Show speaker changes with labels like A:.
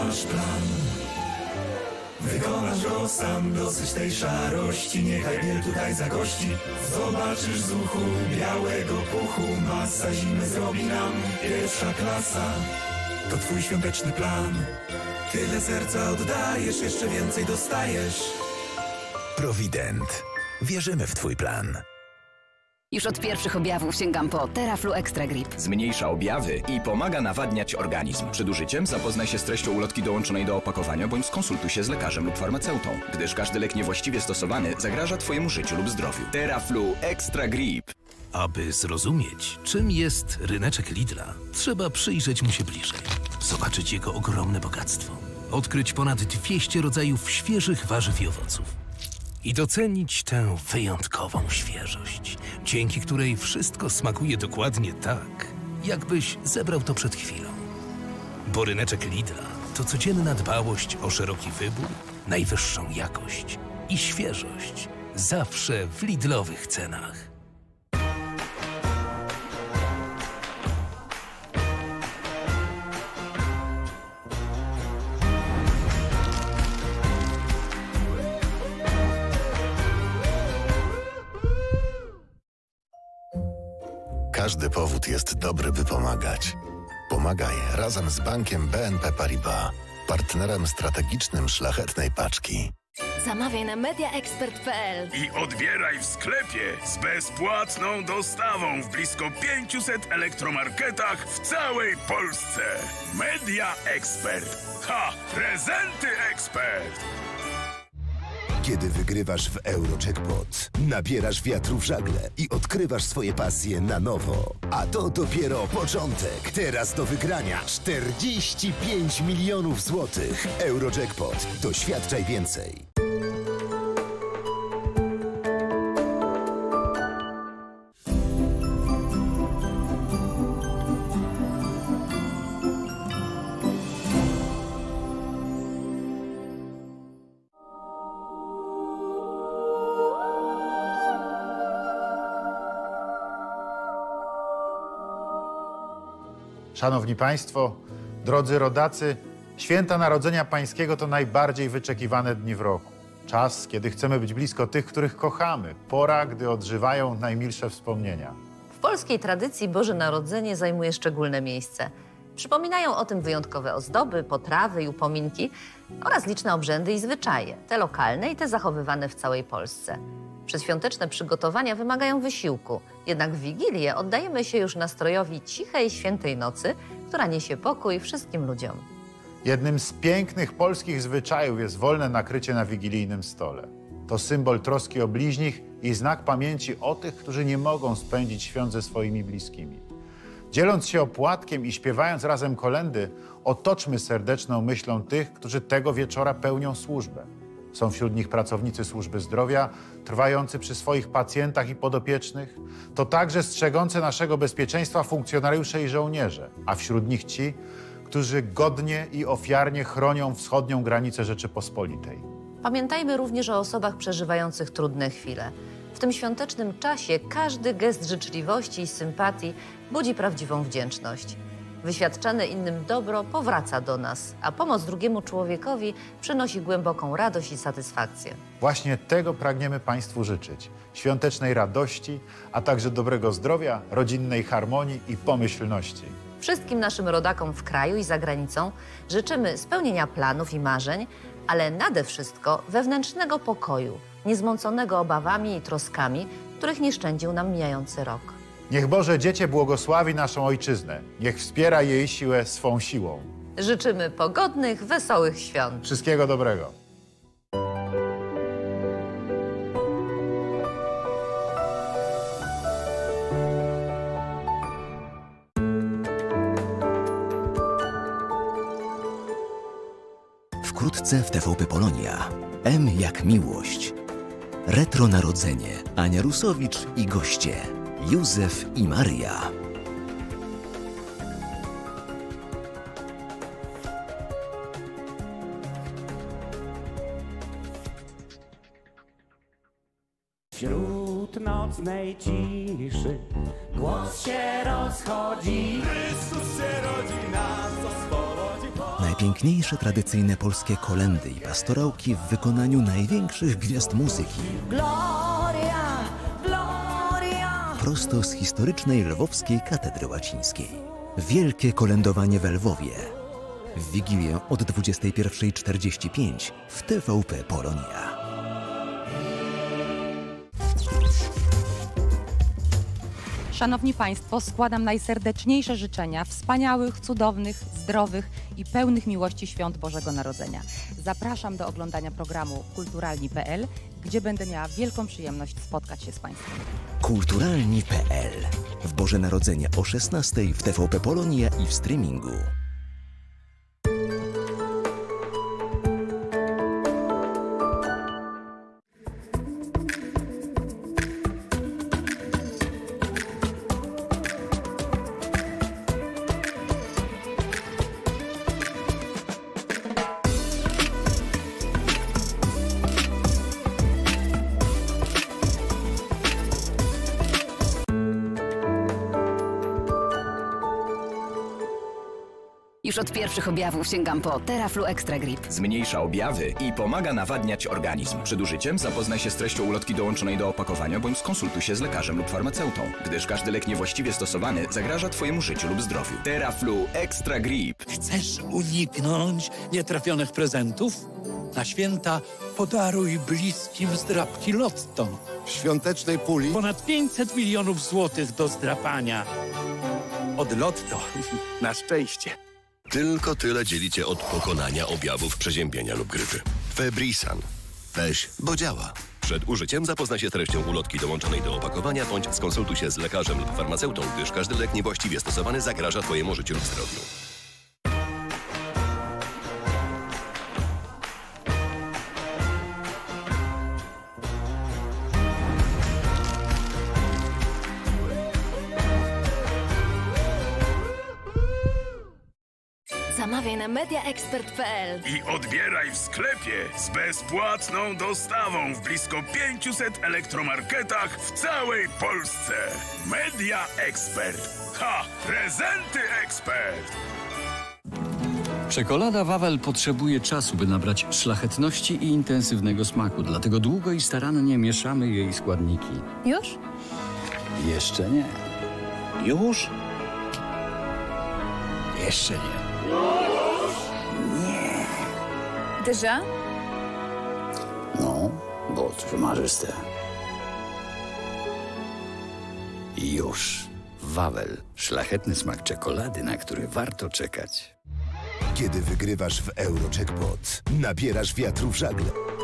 A: masz plan. Wykonasz go sam, dosyć tej szarości, niechaj biel tutaj zagości. Zobaczysz z uchu białego puchu, masa zimy zrobi nam pierwsza klasa. To twój świąteczny plan. Tyle serca oddajesz, jeszcze więcej dostajesz.
B: Provident. Wierzymy w twój plan.
C: Już od pierwszych objawów sięgam po Theraflu Extra Grip.
D: Zmniejsza objawy i pomaga nawadniać organizm. Przed użyciem zapoznaj się z treścią ulotki dołączonej do opakowania bądź skonsultuj się z lekarzem lub farmaceutą, gdyż każdy lek niewłaściwie stosowany zagraża twojemu życiu lub zdrowiu. Theraflu Extra Grip.
E: Aby zrozumieć, czym jest ryneczek Lidla, trzeba przyjrzeć mu się bliżej. Zobaczyć jego ogromne bogactwo. Odkryć ponad 200 rodzajów świeżych warzyw i owoców. I docenić tę wyjątkową świeżość, dzięki której wszystko smakuje dokładnie tak, jakbyś zebrał to przed chwilą. Bo ryneczek Lidla to codzienna dbałość o szeroki wybór, najwyższą jakość i świeżość. Zawsze w Lidlowych cenach.
B: Każdy powód jest dobry, by pomagać. Pomagaj razem z bankiem BNP Paribas, partnerem strategicznym Szlachetnej Paczki.
C: Zamawiaj na mediaexpert.pl
F: I odbieraj w sklepie z bezpłatną dostawą w blisko 500 elektromarketach w całej Polsce. Media Expert. Ha! Prezenty Expert!
G: Kiedy wygrywasz w Eurojackpot, nabierasz wiatru w żagle i odkrywasz swoje pasje na nowo. A to dopiero początek. Teraz do wygrania 45 milionów złotych. Eurojackpot. Doświadczaj więcej.
H: Szanowni Państwo, drodzy rodacy, święta Narodzenia Pańskiego to najbardziej wyczekiwane dni w roku. Czas, kiedy chcemy być blisko tych, których kochamy. Pora, gdy odżywają najmilsze wspomnienia.
I: W polskiej tradycji Boże Narodzenie zajmuje szczególne miejsce. Przypominają o tym wyjątkowe ozdoby, potrawy i upominki oraz liczne obrzędy i zwyczaje, te lokalne i te zachowywane w całej Polsce. Przedświąteczne przygotowania wymagają wysiłku, jednak w Wigilię oddajemy się już nastrojowi cichej, świętej nocy, która niesie pokój wszystkim ludziom.
H: Jednym z pięknych polskich zwyczajów jest wolne nakrycie na wigilijnym stole. To symbol troski o bliźnich i znak pamięci o tych, którzy nie mogą spędzić świąt ze swoimi bliskimi. Dzieląc się opłatkiem i śpiewając razem kolędy, otoczmy serdeczną myślą tych, którzy tego wieczora pełnią służbę. Są wśród nich pracownicy służby zdrowia, trwający przy swoich pacjentach i podopiecznych. To także strzegące naszego bezpieczeństwa funkcjonariusze i żołnierze, a wśród nich ci, którzy godnie i ofiarnie chronią wschodnią granicę Rzeczypospolitej.
I: Pamiętajmy również o osobach przeżywających trudne chwile. W tym świątecznym czasie każdy gest życzliwości i sympatii budzi prawdziwą wdzięczność. Wyświadczane innym dobro powraca do nas, a pomoc drugiemu człowiekowi przynosi głęboką radość i satysfakcję.
H: Właśnie tego pragniemy Państwu życzyć. Świątecznej radości, a także dobrego zdrowia, rodzinnej harmonii i pomyślności.
I: Wszystkim naszym rodakom w kraju i za granicą życzymy spełnienia planów i marzeń, ale nade wszystko wewnętrznego pokoju, niezmąconego obawami i troskami, których nie szczędził nam mijający rok.
H: Niech Boże Dziecię błogosławi naszą Ojczyznę. Niech wspiera jej siłę swą siłą.
I: Życzymy pogodnych, wesołych świąt.
H: Wszystkiego dobrego.
J: Wkrótce w TVP Polonia. M jak miłość. Retro Narodzenie. Ania Rusowicz i goście. Józef i Maria.
K: Wśród nocnej ciszy głos się rozchodzi. Chrystus się rodzi, nas oswobodzi.
J: Najpiękniejsze tradycyjne polskie kolędy i pastorałki w wykonaniu największych gwiazd muzyki.
L: Gloria, Gloria.
J: Prosto z historycznej lwowskiej katedry łacińskiej. Wielkie kolędowanie w Lwowie. W Wigilię od 21:45 w TVP Polonia.
M: Szanowni Państwo, składam najserdeczniejsze życzenia wspaniałych, cudownych, zdrowych i pełnych miłości świąt Bożego Narodzenia. Zapraszam do oglądania programu kulturalni.pl, gdzie będę miała wielką przyjemność spotkać się z Państwem.
J: Kulturalni.pl. W Boże Narodzenie o 16:00 w TVP Polonia i w streamingu.
C: Już od pierwszych objawów sięgam po Theraflu Extra Grip.
D: Zmniejsza objawy i pomaga nawadniać organizm. Przed użyciem zapoznaj się z treścią ulotki dołączonej do opakowania bądź skonsultuj się z lekarzem lub farmaceutą, gdyż każdy lek niewłaściwie stosowany zagraża Twojemu życiu lub zdrowiu. Theraflu Extra Grip.
N: Chcesz uniknąć nietrafionych prezentów? Na święta podaruj bliskim zdrabki Lotto.
O: W świątecznej puli
N: Ponad 500 milionów złotych do zdrapania. Od Lotto. Na szczęście.
P: Tylko tyle dzielicie od pokonania objawów przeziębienia lub grypy. Febrisan. Weź, bo działa. Przed użyciem zapoznaj się z treścią ulotki dołączonej do opakowania bądź skonsultuj się z lekarzem lub farmaceutą, gdyż każdy lek niewłaściwie stosowany zagraża Twojemu życiu lub zdrowiu.
L: Zamawiaj na mediaexpert.pl
F: I odbieraj w sklepie z bezpłatną dostawą w blisko 500 elektromarketach w całej Polsce. Media Expert. Ha! Prezenty Expert!
Q: Czekolada Wawel potrzebuje czasu, by nabrać szlachetności i intensywnego smaku, dlatego długo i starannie mieszamy jej składniki.
M: Już?
Q: Jeszcze nie. Już? Jeszcze nie.
M: Déjà?
Q: No, bo marzyste. Już. Wawel. Szlachetny smak czekolady, na który warto czekać.
G: Kiedy wygrywasz w Eurojackpot, nabierasz wiatru w żagle